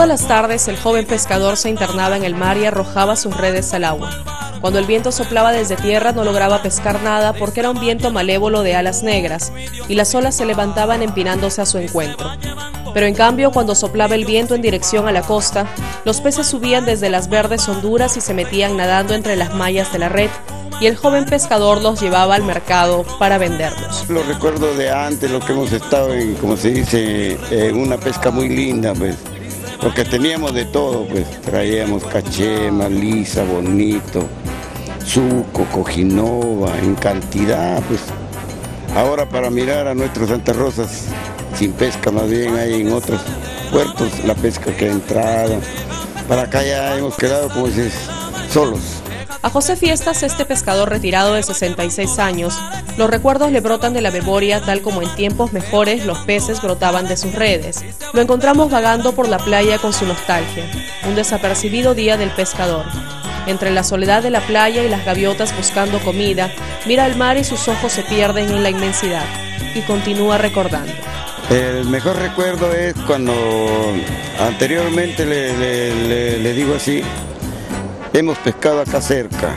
Todas las tardes el joven pescador se internaba en el mar y arrojaba sus redes al agua. Cuando el viento soplaba desde tierra no lograba pescar nada porque era un viento malévolo de alas negras y las olas se levantaban empinándose a su encuentro. Pero en cambio, cuando soplaba el viento en dirección a la costa, los peces subían desde las verdes honduras y se metían nadando entre las mallas de la red, y el joven pescador los llevaba al mercado para venderlos. Lo recuerdo de antes, lo que hemos estado en, como se dice, en una pesca muy linda, pues, porque teníamos de todo, pues, traíamos cachema, lisa, bonito, suco, cojinova, en cantidad, pues. Ahora para mirar a nuestros Santa Rosas, sin pesca, más bien hay en otros puertos la pesca que ha entrado. Para acá ya hemos quedado, como dices, solos. A José Fiestas, este pescador retirado de 66 años, los recuerdos le brotan de la memoria tal como en tiempos mejores los peces brotaban de sus redes. Lo encontramos vagando por la playa con su nostalgia, un desapercibido día del pescador. Entre la soledad de la playa y las gaviotas buscando comida, mira al mar y sus ojos se pierden en la inmensidad, y continúa recordando. El mejor recuerdo es cuando anteriormente le digo así, hemos pescado acá cerca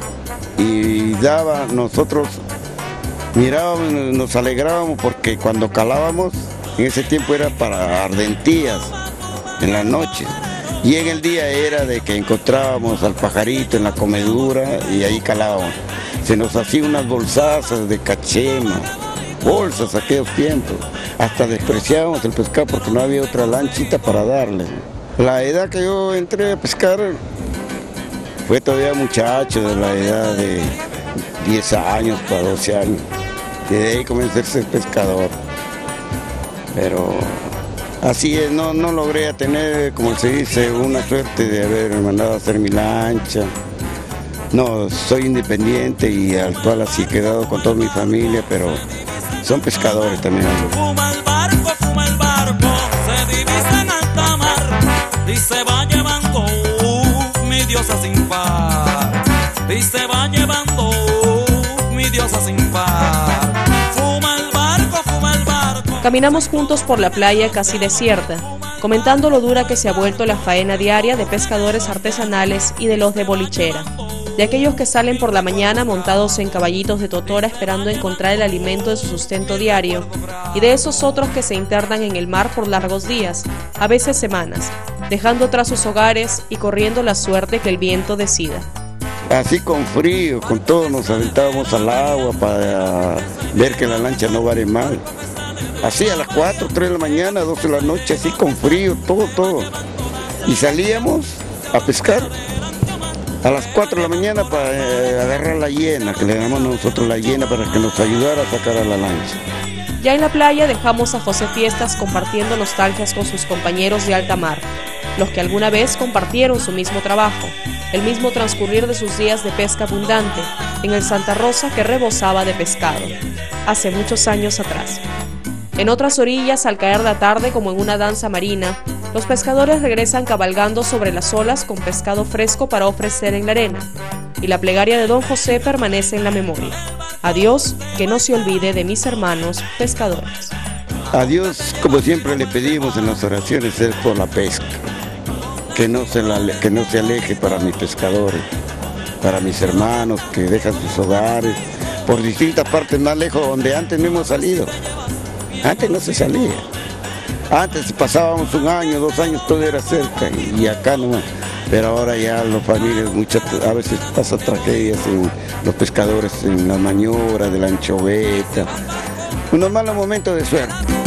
y nosotros mirábamos, nos alegrábamos porque cuando calábamos, en ese tiempo era para ardentías en la noche y en el día era de que encontrábamos al pajarito en la comedura y ahí calábamos. Se nos hacían unas bolsazas de cachema, bolsas aquellos tiempos, hasta despreciábamos el pescado porque no había otra lanchita para darle. La edad que yo entré a pescar fue todavía muchacho, de la edad de 10 años para 12 años. Desde ahí comencé a ser pescador. Pero así es, no logré tener, como se dice, una suerte de haber mandado a hacer mi lancha. No, soy independiente y actual así he quedado con toda mi familia, pero son pescadores también. Fuma el barco, se divisa en alta mar y se va llevando mi diosa sin par, y se va llevando mi diosa sin par. Fuma el barco. Caminamos juntos por la playa casi desierta, comentando lo dura que se ha vuelto la faena diaria de pescadores artesanales y de los de bolichera, de aquellos que salen por la mañana montados en caballitos de totora esperando encontrar el alimento de su sustento diario, y de esos otros que se internan en el mar por largos días, a veces semanas, dejando atrás sus hogares y corriendo la suerte que el viento decida. Así con frío, con todo nos aventábamos al agua para ver que la lancha no vare mal. Así a las 4, 3 de la mañana, 12 de la noche, así con frío, todo. Y salíamos a pescar a las 4 de la mañana para agarrar la hiena, que le llamamos nosotros la hiena, para que nos ayudara a sacar a la lancha. Ya en la playa dejamos a José Fiestas compartiendo nostalgias con sus compañeros de alta mar, los que alguna vez compartieron su mismo trabajo, el mismo transcurrir de sus días de pesca abundante, en el Santa Rosa que rebosaba de pescado, hace muchos años atrás. En otras orillas, al caer la tarde como en una danza marina, los pescadores regresan cabalgando sobre las olas con pescado fresco para ofrecer en la arena, y la plegaria de don José permanece en la memoria. A Dios, que no se olvide de mis hermanos pescadores. A Dios, como siempre le pedimos en las oraciones, es por la pesca, que no se aleje para mis pescadores, para mis hermanos que dejan sus hogares, por distintas partes más lejos donde antes no hemos salido. Antes no se salía. Antes pasábamos 1 año, 2 años, todo era cerca y acá nomás. Pero ahora ya las familias, a veces pasan tragedias en los pescadores, en las maniobras de la anchoveta. Unos malos momentos de suerte.